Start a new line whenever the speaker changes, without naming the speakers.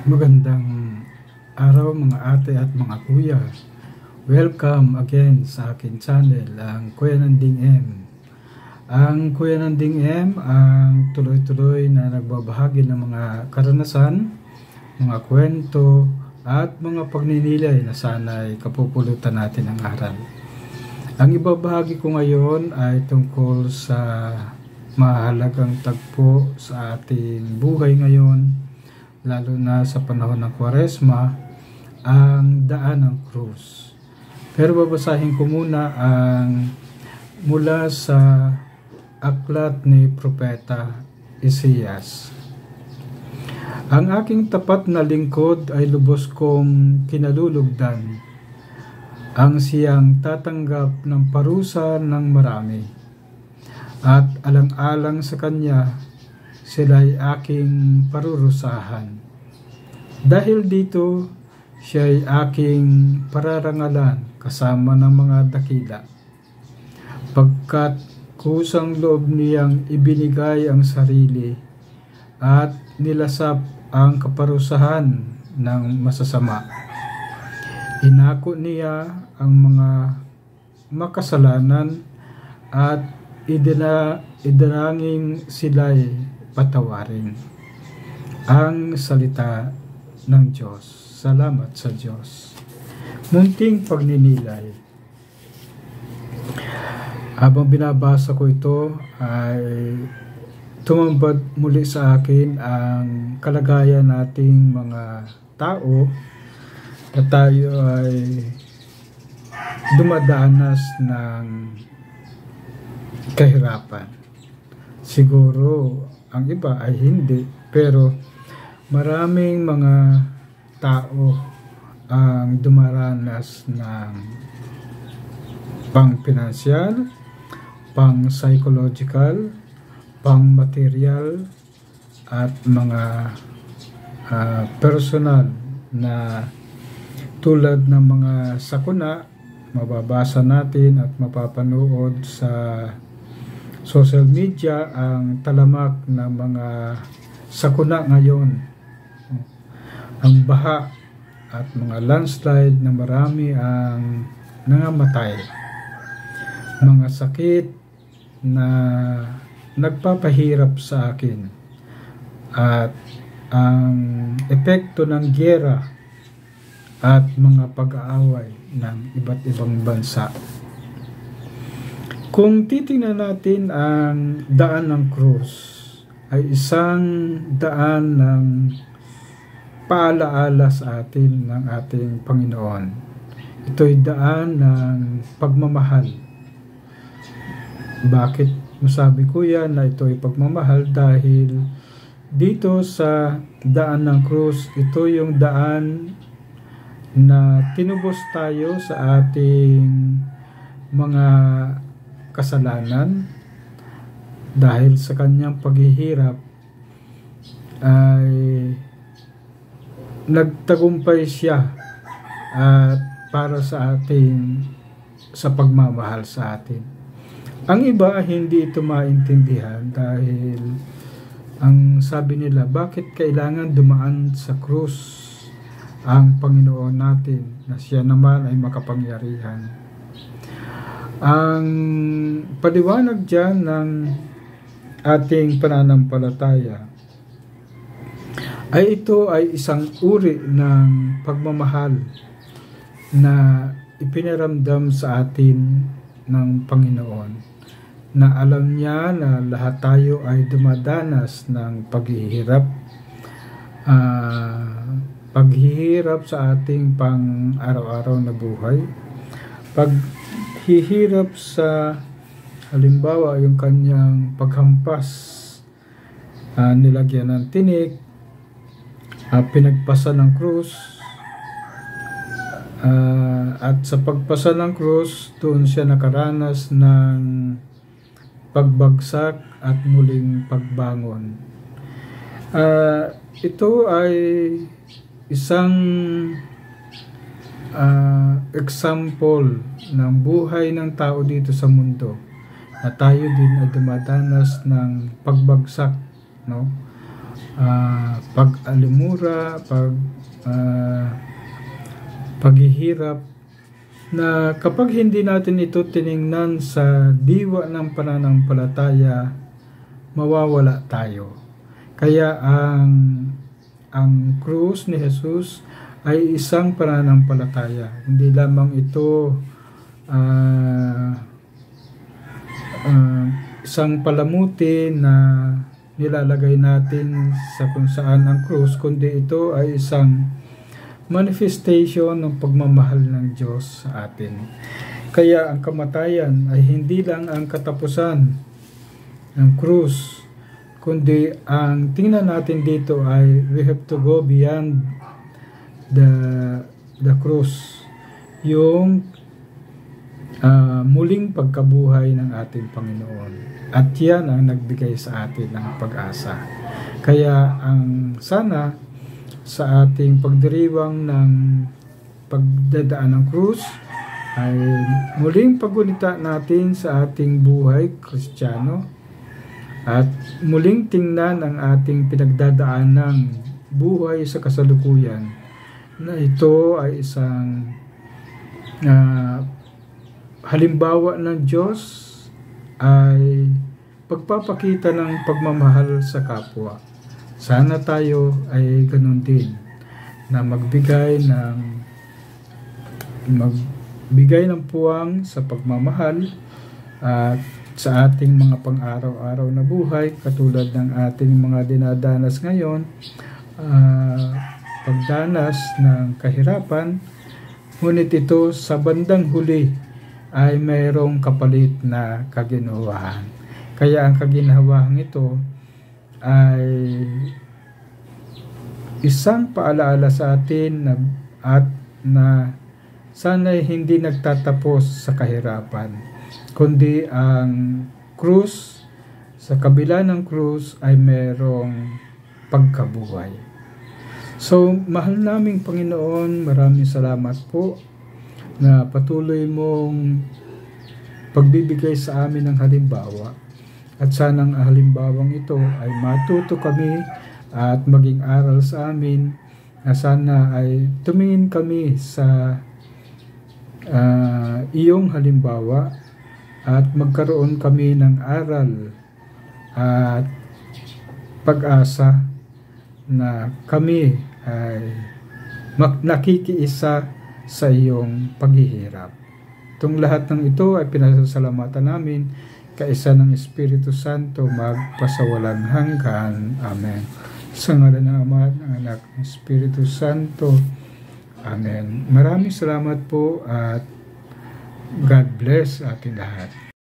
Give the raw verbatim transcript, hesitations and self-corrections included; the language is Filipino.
Magandang araw mga ate at mga kuya. Welcome again sa akin channel, ang Kuya Nanding M. Ang Kuya Nanding M ang tuloy-tuloy na nagbabahagi ng mga karanasan, mga kwento at mga pagninilay na sana'y kapupulutan natin ang aral. Ang ibabahagi ko ngayon ay tungkol sa mahalagang tagpo sa ating buhay ngayon, lalo na sa panahon ng Kwaresma, ang daan ng krus. Pero babasahin ko muna ang mula sa aklat ni Propeta Isaias. Ang aking tapat na lingkod ay lubos kong kinalulugdan, ang siyang tatanggap ng parusa ng marami, at alang-alang sa kanya sila'y aking parurusahan. Dahil dito, siya'y aking pararangalan kasama ng mga dakila. Pagkat kusang loob niyang ibinigay ang sarili at nilasap ang kaparusahan ng masasama. Inako niya ang mga makasalanan at idina, idanangin sila'y patawarin. Ang salita ng Diyos. Salamat sa Diyos. Munting pagninilay. Habang binabasa ko ito ay tumambad muli sa akin ang kalagayan nating mga tao na tayo ay dumadanas ng kahirapan. Siguro ang iba ay hindi, pero maraming mga tao ang dumaranas ng pang-pinansyal, pang-psychological, pang-material, at mga uh, personal na tulad ng mga sakuna, mababasa natin at mapapanood sa social media ang talamak ng mga sakuna ngayon, ang baha at mga landslide na marami ang nangamatay, mga sakit na nagpapahirap sa akin, at ang epekto ng giyera at mga pag-aaway ng iba't ibang bansa. Kung titingnan natin ang daan ng krus, ay isang daan ng paalaala sa atin ng ating Panginoon. Ito'y daan ng pagmamahal. Bakit masabi ko yan na ito'y pagmamahal? Dahil dito sa daan ng krus, ito yung daan na tinubos tayo sa ating mga kasalanan. Dahil sa kanyang paghihirap ay nagtagumpay siya at para sa atin, sa pagmamahal sa atin. Ang iba hindi ito maintindihan dahil ang sabi nila, bakit kailangan dumaan sa krus ang Panginoon natin na siya naman ay makapangyarihan? Ang paliwanag dyan ng ating pananampalataya ay ito ay isang uri ng pagmamahal na ipinaramdam sa atin ng Panginoon, na alam niya na lahat tayo ay dumadanas ng paghihirap, uh, paghihirap sa ating pang araw-araw na buhay, paghihirap sa halimbawa yung kanyang paghampas, uh, nilagyan ng tinik, uh, pinagpasa ng krus, uh, at sa pagpasa ng krus, doon siya nakaranas ng pagbagsak at muling pagbangon. Uh, ito ay isang uh, example ng buhay ng tao dito sa mundo, na tayo din ay dumadanas ng pagbagsak, no? uh, pag-alimura, pag uh, paghihirap, na kapag hindi natin ito tiningnan sa diwa ng pananampalataya, mawawala tayo. Kaya ang ang krus ni Jesus ay isang pananampalataya. Hindi lamang ito uh, uh, isang palamuti na nilalagay natin sa kung saan ang krus, kundi ito ay isang manifestation ng pagmamahal ng Diyos sa atin. Kaya ang kamatayan ay hindi lang ang katapusan ng krus, kundi ang tingnan natin dito ay we have to go beyond the the cross, yung uh, muling pagkabuhay ng ating Panginoon, at yan ang nagbigay sa atin ng pag-asa. Kaya ang sana sa ating pagdiriwang ng pagdadaan ng krus ay muling paggunita natin sa ating buhay Kristiyano, at muling tingnan ang ating pinagdadaan ng buhay sa kasalukuyan, na ito ay isang uh, halimbawa ng Diyos, ay pagpapakita ng pagmamahal sa kapwa. Sana tayo ay ganun din, na magbigay ng magbigay ng puwang sa pagmamahal at sa ating mga pang-araw-araw na buhay, katulad ng ating mga dinadanas ngayon, uh, pagdanas ng kahirapan, ngunit ito sa bandang huli ay mayroong kapalit na kaginhawahan. Kaya ang kaginhawahang ito ay isang paalaala sa atin na, at na sana'y hindi nagtatapos sa kahirapan, kundi ang krus, sa kabila ng krus ay merong pagkabuhay. So, mahal naming Panginoon, maraming salamat po na patuloy mong pagbibigay sa amin ng halimbawa. At sanang halimbawang ito ay matuto kami at maging aral sa amin, na sana ay tumingin kami sa uh, iyong halimbawa at magkaroon kami ng aral at pag-asa na kami ay nakikiisa sa iyong paghihirap. Itong lahat ng ito ay pinasasalamatan namin kaisa ng Espiritu Santo magpasawalang hanggan. Amen. Sa ngalan ng Ama, ng Anak, ng Espiritu Santo. Amen. Maraming salamat po at God bless ating lahat.